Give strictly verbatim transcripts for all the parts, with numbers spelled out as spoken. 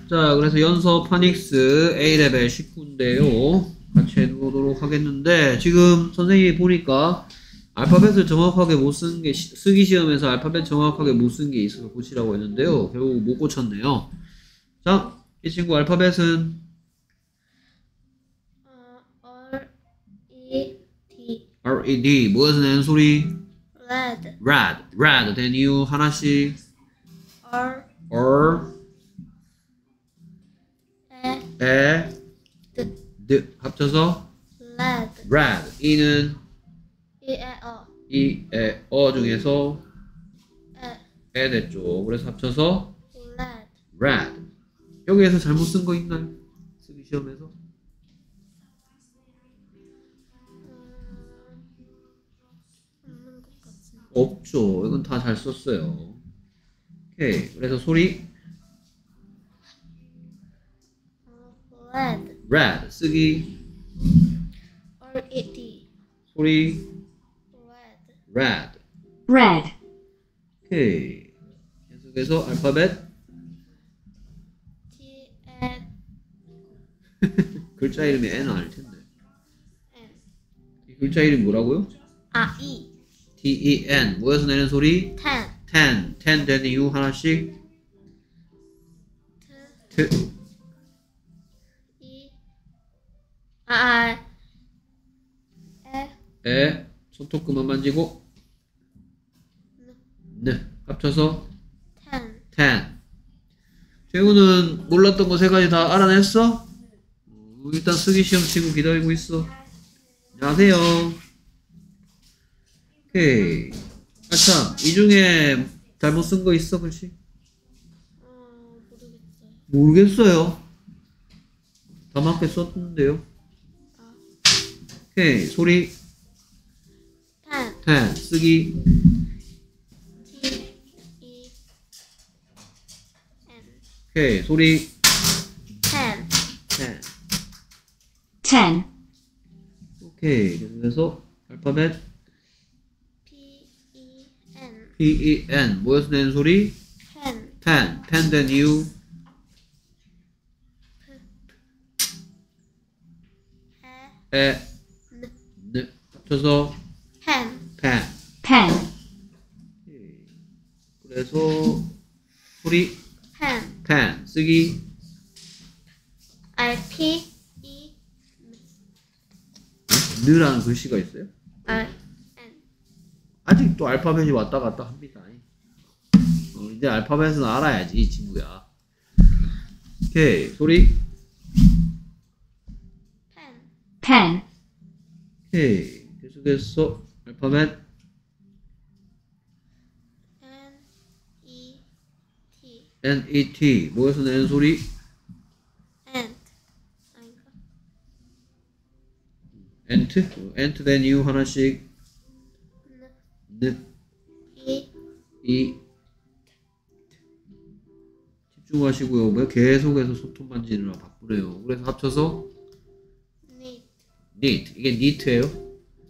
자, 그래서 연서 파닉스 A레벨 십구인데요. 같이 해보도록 하겠는데, 지금 선생님이 보니까 알파벳을 정확하게 못 쓴 게, 쓰기 시험에서 알파벳 정확하게 못 쓴 게 있어서 고치라고 했는데요. 결국 못 고쳤네요. 자, 이 친구 알파벳은 어, R, E, D. R, E, D. 무엇을 내는 소리? Red. Red. Red. 된 이유 하나씩. R, R, E, E, D. D. 합쳐서 Red. Red. E는 E, E, O. 이, 에, 어 중에서 E, 에 됐죠. 그래서 합쳐서 Red. red. 여기에서 잘못 쓴 거 있나요? 쓰기 시험에서? 음, 없는 것 같은데. 없죠. 이건 다 잘 썼어요. 오케이. 그래서 소리 어, Red. red. 쓰기 R, E, D. 소리 Red. red. red, 오케이. 계속해서 알파벳 T, E, 글자 이름이 N은 아닐 텐데. N. 이 글자 이름 뭐라고요? 아, E. T, E, N. 뭐에서 내는 소리? Ten. ten. ten 된 이유 하나씩. T, T. E. 아, E. 에. 손톱 그만 만지고. 네. 합쳐서 Ten. ten. 재우는 몰랐던 거 세 가지 다 알아냈어? 어, 일단 쓰기 시험 치고 기다리고 있어. 안녕하세요. 오케이. 아참, 이 중에 잘못 쓴 거 있어, 글씨? 어, 모르겠어요. 모르겠어요. 다 맞게 썼는데요. 아, 오케이. 소리 ten. ten. 쓰기 T, E, N. 오케이. 소리 ten. ten. ten, 오케이. 계속해서 알파벳 P, E, N. P, E, N. 뭐에서 내는 소리? ten. ten. ten 된 이유 E, 에, N. 네. 합쳐서 Pen. pen. pen, 그래서 소리 Pen. pen. 쓰기 R, P, E, 느라는 글씨가 있어요? R, N. 아직도 알파벳이 왔다 갔다 합니다. 어, 이제 알파벳은 알아야지 이 친구야. 오케이. 소리 Pen. pen, 오케이. 계속해서 알파벳 N, E, T. N, E, T. 뭐에서 내는 소리? Ant. 아닌가? ant? ant 된 이유 하나씩. N, 느, E, 이. 집중하시고요. 왜 계속해서 손톱 만지느라 바쁘네요. 그래서 합쳐서 Neat. neat. 이게 neat예요?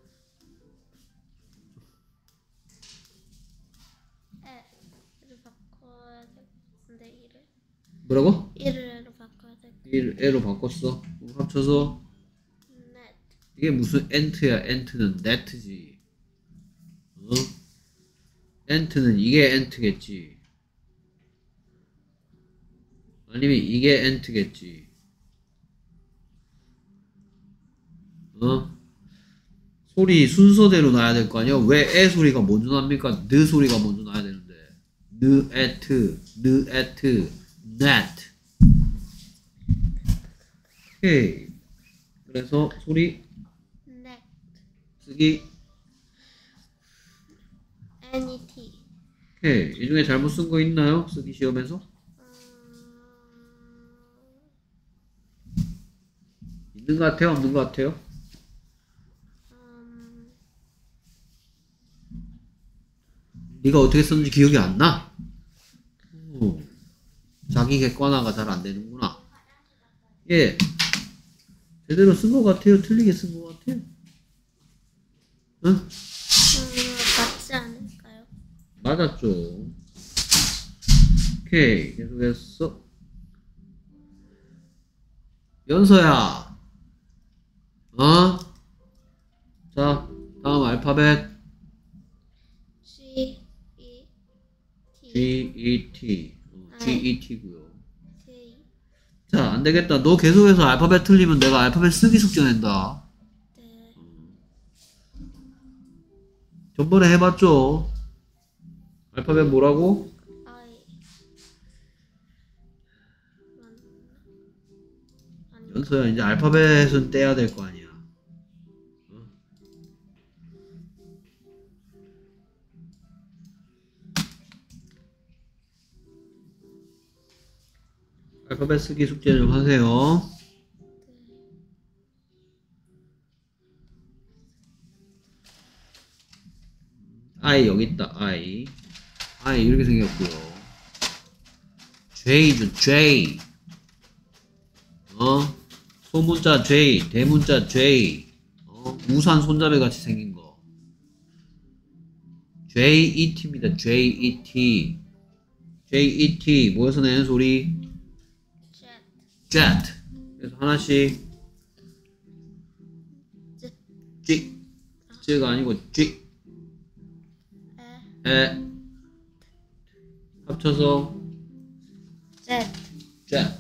에를 바꿔야 될 건데 이를 뭐라고? 이를 바꿔야 될 일, L로 바꿨어. 그럼 합쳐서 net. 이게 무슨 ant야? ant는 net지. 어? ant는 이게 ant겠지. 아니면 이게 ant겠지. 어? 소리 순서대로 나야 될 거 아니야? 왜 에 소리가 먼저 납니까? 느 소리가 먼저 나야 되는데. 느, at, 느, at, net. 오케이. 그래서 소리 net. 쓰기. net. 오케이. 이 중에 잘못 쓴 거 있나요? 쓰기 시험에서? 있는 것 같아요? 없는 것 같아요? 음, 네가 어떻게 썼는지 기억이 안 나? 오, 자기 객관화가 잘 안 되는구나. 예. 제대로 쓴 것 같아요? 틀리게 쓴 것 같아요? 응? 음, 맞지 않을까요? 맞았죠. 오케이. 계속해서 연서야. 어? 자, 다음 알파벳. G E T G E T. 어, G E T고요. T 자, 안 되겠다. 너 계속해서 알파벳 틀리면 내가 알파벳 쓰기 숙제 낸다. 네. 전번에 해봤죠? 알파벳 뭐라고? I 아니 연서야, 이제 알파벳은 떼야 될 거 아니야. 어? 알파벳 쓰기 숙제 좀 하세요. I 여기 있다. I. I 이렇게 생겼고요. J죠. J. 어? 소문자 J, 대문자 J. 어? 우산 손잡이 같이 생긴 거. J E T입니다. J E T. J E T. 뭐에서 내는 소리? Jet Jet. 그래서 하나씩 J G. G가 아니고 G. E 에. 합쳐서 Jet Jet.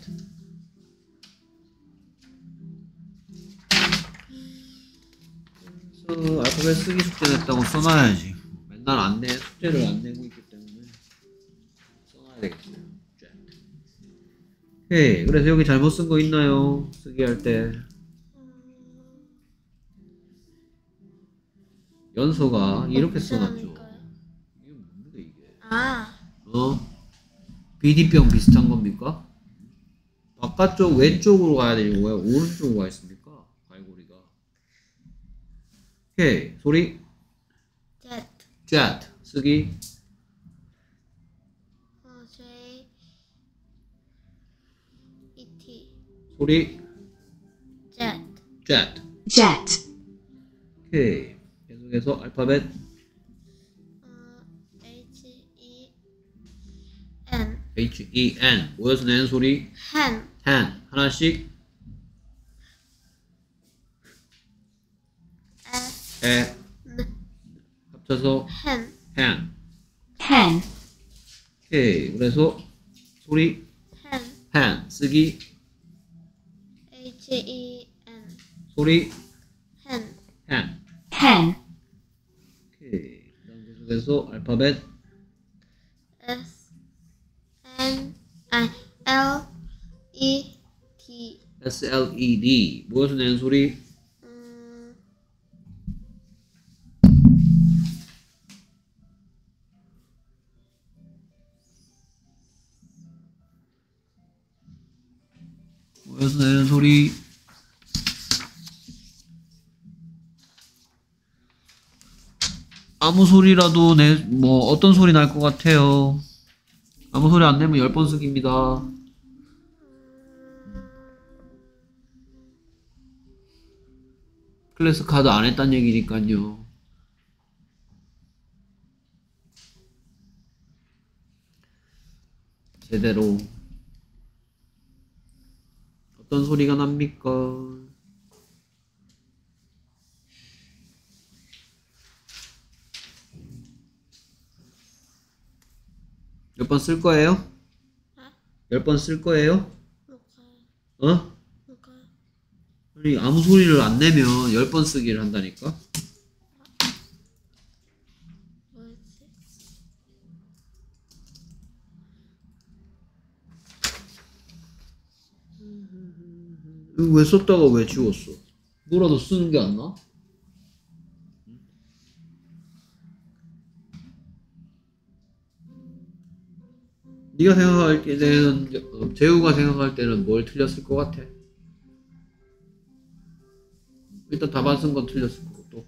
그래서 알파벳 쓰기 숙제 냈다고 써놔야지. 맨날 안 내, 숙제를 안 내고 있기 때문에 써놔야 되겠어요. Jet. 오케이. 그래서 여기 잘못 쓴 거 있나요? 쓰기 할 때. 연서가 이렇게 써놨죠. 이게 뭡니까 이게? 아 어? 비디병 비슷한 겁니까? 바깥쪽 왼쪽으로 가야 되고 왜 오른쪽으로 가 있습니까? 갈고리가. 오케이. 소리 Jet jet 쓰기 어, J E T 소리 Jet jet. jet, 오케이. 계속해서 알파벳 어, H E N H E N 모여서 내는 소리 Hen hen 하나씩 E 에 N 합쳐서 Hen hen. pen, 오케이. 그래서 소리 Hen hen 쓰기 H E N 소리 Hen hen. pen, 오케이. 그다음 계속해서 알파벳 S N I L E T S L E D 모여서 내는 소리 음, 모여서 내는 소리 아무 소리라도 내 뭐 어떤 소리 날 것 같아요. 아무 소리 안 내면 열 번 쓰기입니다. 클래스 카드 안 했단 얘기니까요. 제대로 어떤 소리가 납니까? 몇 번 쓸 거예요? 아? 열 번 쓸 거예요? 뭐가요? 어? 뭐가요? 아니 아무 소리를 안 내면 열 번 쓰기를 한다니까? 뭐였지? 이거 왜 썼다가 왜 지웠어? 뭐라도 쓰는 게 안 나? 네가 생각할 때는 어, 재우가 생각할 때는 뭘 틀렸을 것 같아? 일단 답안 쓴 건 틀렸을 거고 또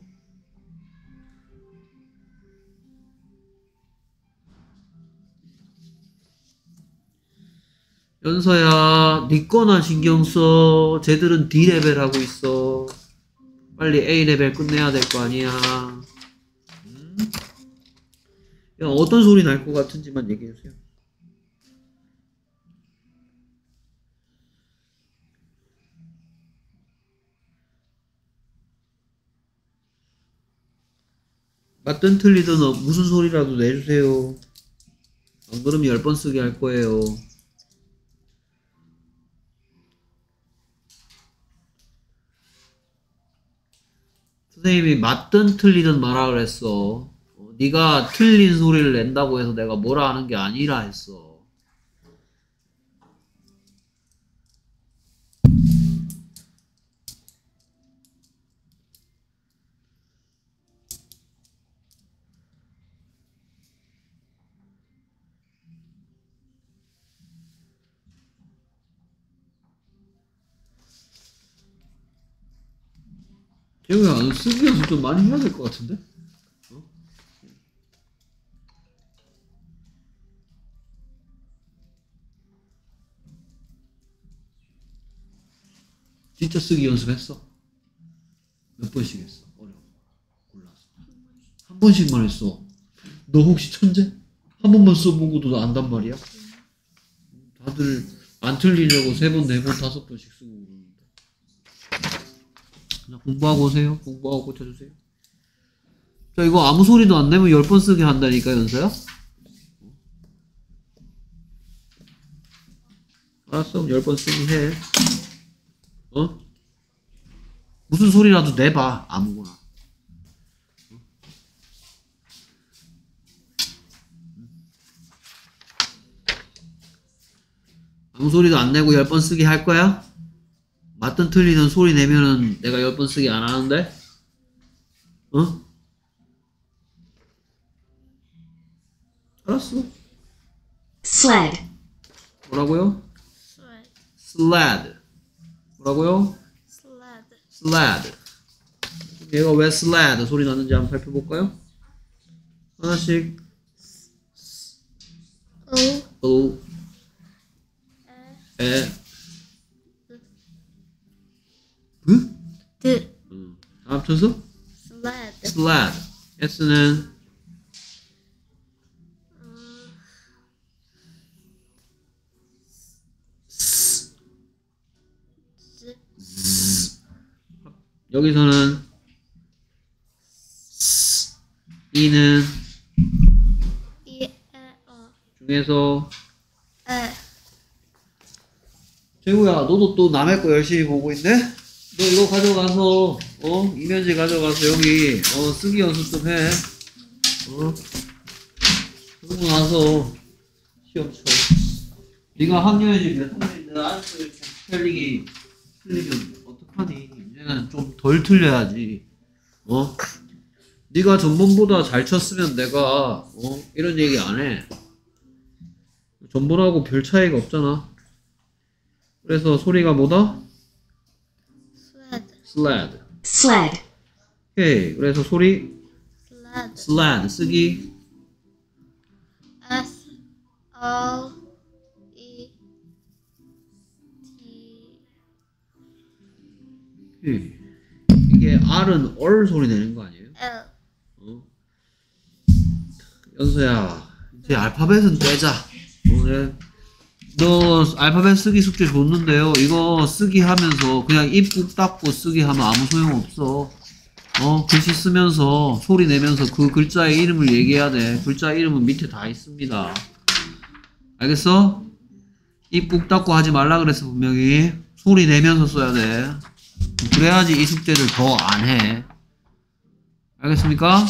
연서야 네 거나 신경 써. 쟤들은 D 레벨 하고 있어. 빨리 A 레벨 끝내야 될 거 아니야. 음? 야, 어떤 소리 날 것 같은지만 얘기해 주세요. 맞든 틀리든 어, 무슨 소리라도 내주세요. 안 그러면 열 번 쓰기 할 거예요. 선생님이 맞든 틀리든 말하라 그랬어. 어, 네가 틀린 소리를 낸다고 해서 내가 뭐라 하는 게 아니라 했어. 재우야, 너 쓰기 연습 좀 많이 해야 될 것 같은데? 어? 진짜 쓰기 연습했어? 몇 번씩 했어? 어려워. 골라서. 한 번씩만 했어. 너 혹시 천재? 한 번만 써보고도 안단 말이야? 다들 안 틀리려고 세 번, 네 번, 다섯 번씩 쓰고 그러는데. 그냥 공부하고 오세요. 공부하고 고쳐주세요. 자, 이거 아무 소리도 안 내면 열 번 쓰게 한다니까, 연서야? 알았어. 열 번 쓰기 해. 어? 무슨 소리라도 내봐. 아무거나. 아무 소리도 안 내고 열 번 쓰기 할 거야? 맞든 틀리든 소리 내면은 내가 열 번 쓰기 안 하는데? 어? 알았어. sled, 뭐라고요? sled, sled. 뭐라고요? sled, sled. 얘가 왜 sled 소리 나는지 한번 살펴볼까요? 하나씩. o, O, e, 에, 브? d, 음. 다 합쳐서 sled, sled. S는 z, 여기서는 E는 e, e, o, 중에서 e, 재우야, 너도 또 남의 거 열심히 보고 있네? 너 이거 가져가서 어 이면지 가져가서 여기 어 쓰기 연습 좀 해. 어 그러고 나서 시험 쳐. 네가 학년이 몇 학년인데 아직도 이렇게 스펠링이 틀리면 어떡하니? 이제는 좀 덜 틀려야지. 어? 네가 전번보다 잘 쳤으면 내가 어 이런 얘기 안 해. 전번하고 별 차이가 없잖아. 그래서 소리가 뭐다? sled, sled. sled, 오케이. 그래서 소리 sled, sled 쓰기 s, o, e, t, 오케이. 이게 R은 얼 소리 내는 거 아니에요? l, 어? 연서야 이제 알파벳은 떼자. 오늘 너 알파벳 쓰기 숙제 줬는데요. 이거 쓰기 하면서 그냥 입 꾹 닫고 쓰기 하면 아무 소용 없어. 어, 글씨 쓰면서 소리 내면서 그 글자의 이름을 얘기해야 돼. 글자 이름은 밑에 다 있습니다. 알겠어? 입 꾹 닫고 하지 말라 그랬어 분명히. 소리 내면서 써야 돼. 그래야지 이 숙제를 더 안 해. 알겠습니까?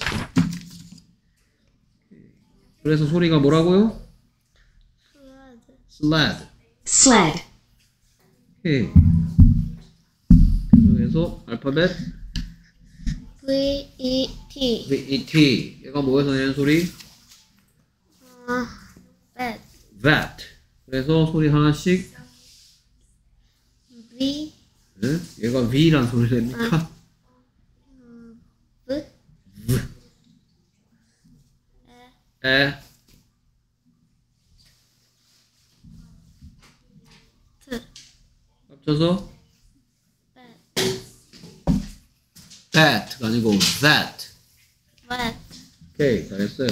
그래서 소리가 뭐라고요? sled, sled. sled, 오케이. 그래서 알파벳 v, e, t, V, E, T. 얘가 뭐에서 내는 소리? 어, bat, Vat. 그래서 소리 하나씩. v, 네? 얘가 V란 소리 냅니까? v, V. 에. t, 합쳐서 bat, That가 아니고 That. vat, 오케이. 잘했어요.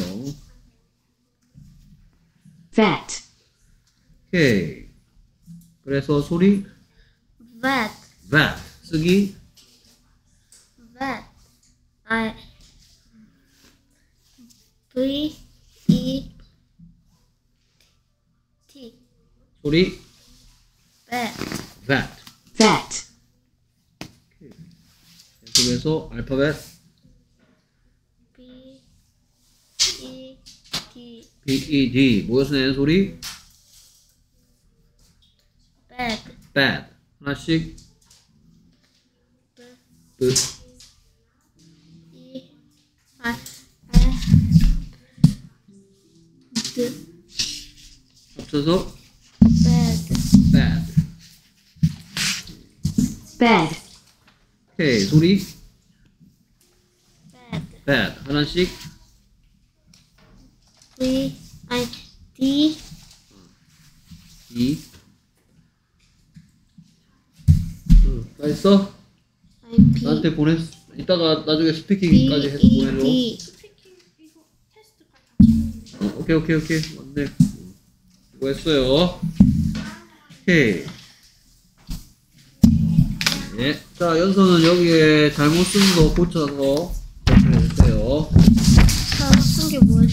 vet, 오케이. 그래서 소리 vat, That. 쓰기 vat, I, V E T. 소리 Vet. vet. vet, 계속해서 알파벳 B E D. B E D. 모여서 내는 소리 Bed. bad. 하나씩 B B E I L D. 합쳐서 Bed. bad. bed, 오케이. 소리 Bed. bad. 하나씩 V I D. E. 응, 다 했어? I P. 나한테 보냈. 이따가 나중에 B 스피킹까지 해서 E 보내줘. D. 어, 오케이 오케이 오케이 맞네. 수고했어요. 오케이. 네. 자 연서는 여기에 잘못 쓴 거 고쳐서 해주세요. 아, 쓴게 뭐예요?